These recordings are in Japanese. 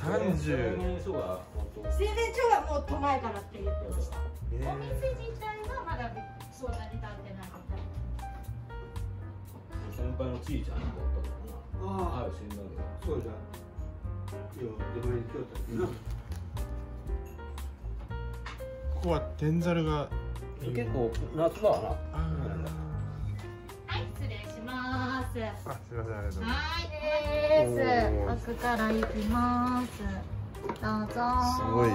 30。 製麺所はもっと前からって言ってました。お店自体はまだそんなに経ってなかった。 先輩のちいちゃんもおったからな。ああ、死んだけど。そうじゃん。いや、出前に来よったけどな。 ここは天ざるが結構夏場はな。 はい、失礼します。 あ、すみません、ありがとうございます。 はいです。奥から行きます。どうぞ。 すごい。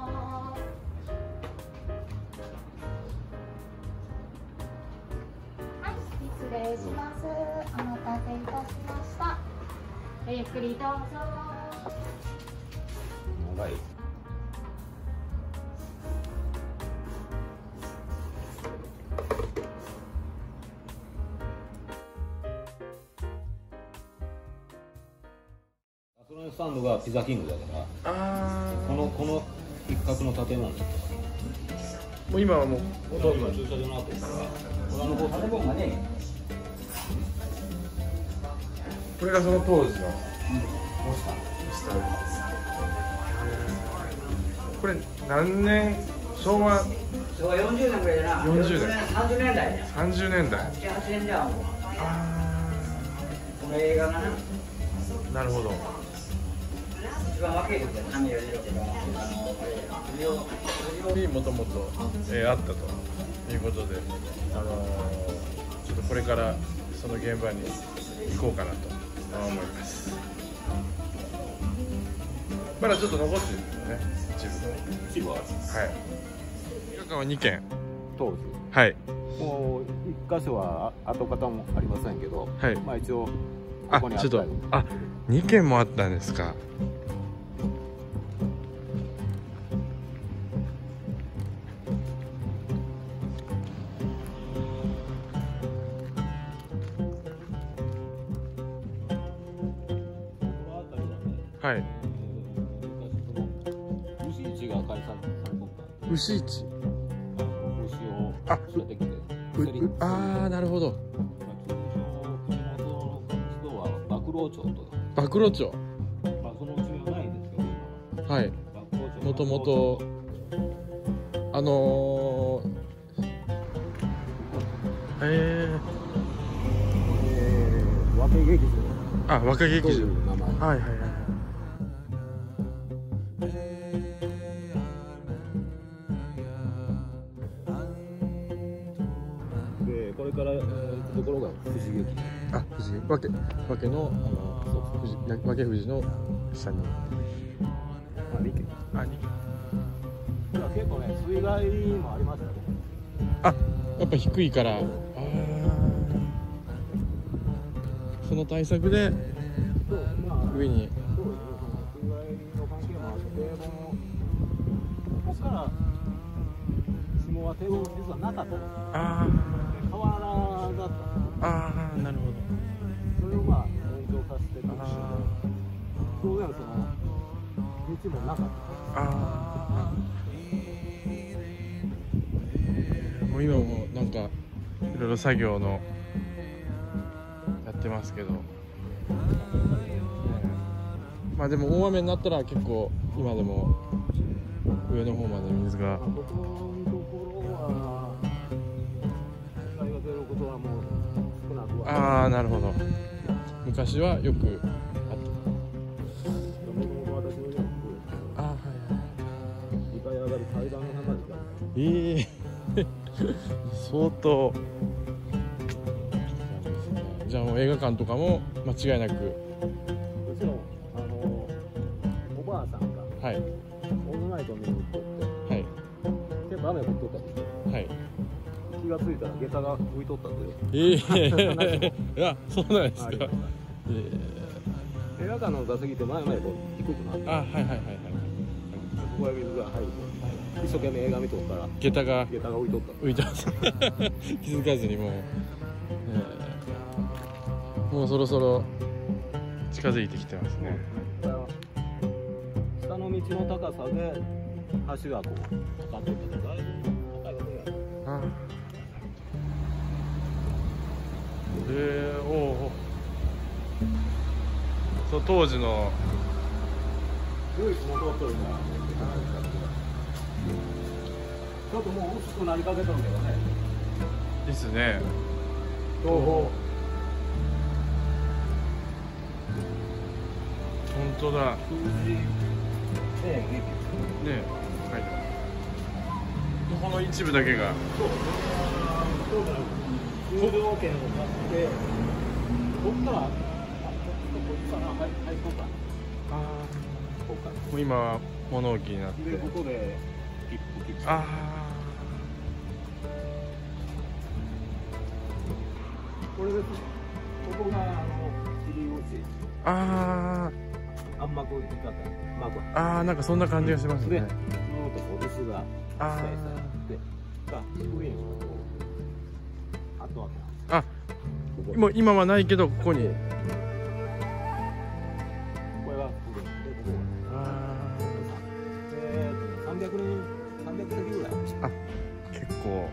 失礼します。お待たせいたしました。ごゆっくりどうぞ。 長い。ガソリンスタンドがピザキングだから、この一角の建物。もう今はもうほとんど駐車場の後から、この方建物がね。 これがその当時のこれ何年？昭和 40年ぐらいだな。 40年 30年代だ。 30年代。 78年だもう。この映画がな。 なるほど。 一番若い時だ。神谷亮にもともとあったということで、ちょっとこれからその現場に行こうかなと思います。まだちょっと残ってるんですよね、一部は。はい。映画館は2軒。 当時。 はい。 もう1箇所は跡形もありませんけど、はい、まあ一応ここにあった。 ちょっと2軒もあったんですか。はい。 牛市が開催されとった。 牛市。 牛を連れてきて。 なるほど。 国元の活動は馬喰町と。 馬喰町。 まあそのうちはないんですけど今は。 はい。もともと和気劇場。 和気劇場。はいはいはい。 でこれから行くところが富士劇場。 富士和気の和気富士の下に。 2軒。結構ね水害もありましたね。 やっぱ低いから。その対策で上に。 水害の関係もあって、ここから下は堤防実はなかった。河原だった。 なるほど。 それを延長させていく。当然道もなかった。 もう今もなんかいろいろ作業のやってますけど、まあでも大雨になったら結構今でも上の方まで水が。 ここのところは被害が出ることはもう少なくは。 なるほど。昔はよくあった。 私の家の2階上がる階段の中で。 相当。じゃあもう映画館とかも間違いなく。 もちろんおばあさんがオールナイト見に行っとって、結構雨降っとったんですよ。気がついたら下駄が浮いとったんで。 いや、そうなんですか。 映画館の座席って前々こう低くなって、そこへ水が入ると。一生懸命映画見とったら下駄が浮いとった。 浮いてます。気づかずにもうそろそろ近づいてきてますね。 下の道の高さで橋がこうかかってたからだいぶ高いわけや。 そう当時の唯一残っとるのはちょっともう薄くなりかけとるけどね。 ですね。 東宝。 本当だ。 ねえ、はい。この一部だけが。 入場券を買って、こっから、こっから入こうか。こっから。 もう今は物置になって。 で、ここで切符。 ああ。 これです。ここが入り口。 ああ。暗幕行き方。 ああ、なんかそんな感じがしますね。 ずっとこう椅子があ使いされて、上にあったわけなんです。 あ、もう今はないけどここに。 これはここで、ここが。300席ぐらい。 あ、結構。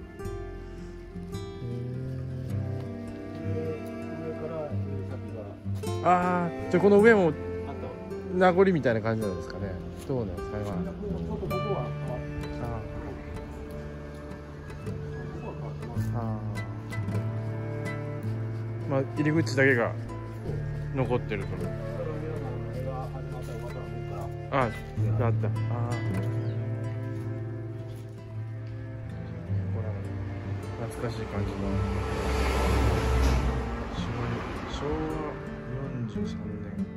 上から先あが。 あ、じゃあこの上も名残みたいな感じなんですかね。どうなんですかね。 ちょっとここは変わって。 まあ入り口だけが残ってると。あ、あった。ああ。懐かしい感じの。昭和43年。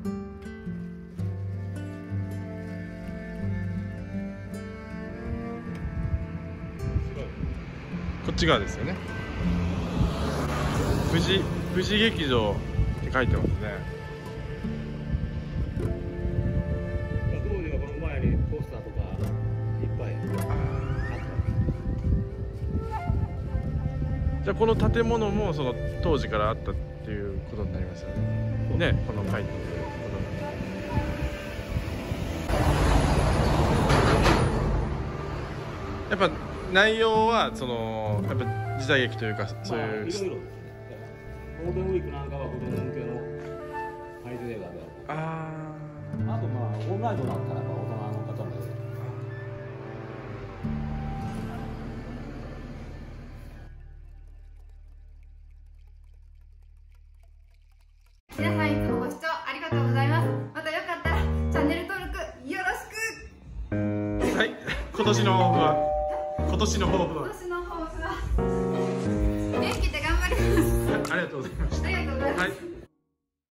こっち側ですよね。富士劇場って書いてますね。 当時はこの前にポスターとかいっぱいあった。 じゃあこの建物もその当時からあったっていうことになりますよね。ね、この書いてること。やっぱ内容はそのやっぱ時代劇というかそういう、 いろいろですね。ゴールデンウィークなんかは子供向けのハイズ映画であとまあオンライトなんか大人の方の皆さんいつもご視聴ありがとうございます。またよかったらチャンネル登録よろしく。 はい、今年の抱負は今年の抱負は元気で頑張ります。 ありがとうございました。 ありがとうございます。 はい。